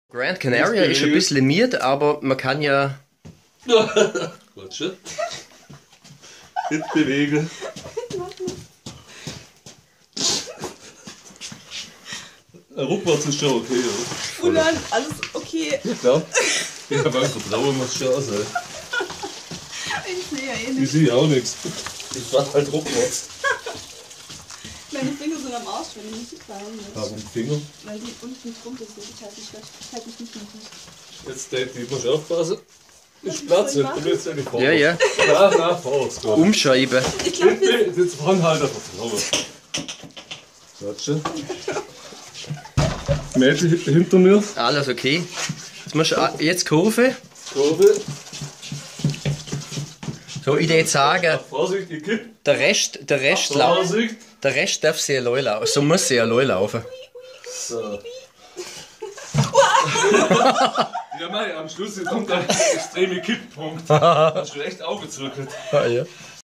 Grand Canaria ist ein bisschen limitiert, aber man kann ja... Warte. Nicht bewegen. Rückwärts ist schon okay, oder? Ulan, alles okay. Ja, klar. Ich hab einfach Vertrauen, muss schon sein. Ich sehe ja eh Ich nicht. sehe auch nichts. Ich mach halt rückwärts. Meine Finger sind am Arsch, wenn ich Musik hören will. Warum Finger? Weil die unten drunter sind. Ich halte mich nicht mehr fest. Jetzt Date, ich muss aufpassen. Ich platze, du willst ja nicht Ja, ja. Na, vorwärts gehen. Umschreiben. Ich glaube, Jetzt fahren halt einfach Vertrauen. Warte. Mädchen hinter mir. Alles okay. Jetzt musst du jetzt Kurve. Kurve. So, ich würde jetzt sagen, Vorsicht, ich kipp. der Rest Vorsicht. der Rest darf sie allein laufen. So muss sie allein laufen. So. Ja, mei, am Schluss kommt ein extremer Kipppunkt. Hast du echt Auge zurückgekriegt. Ah, ja.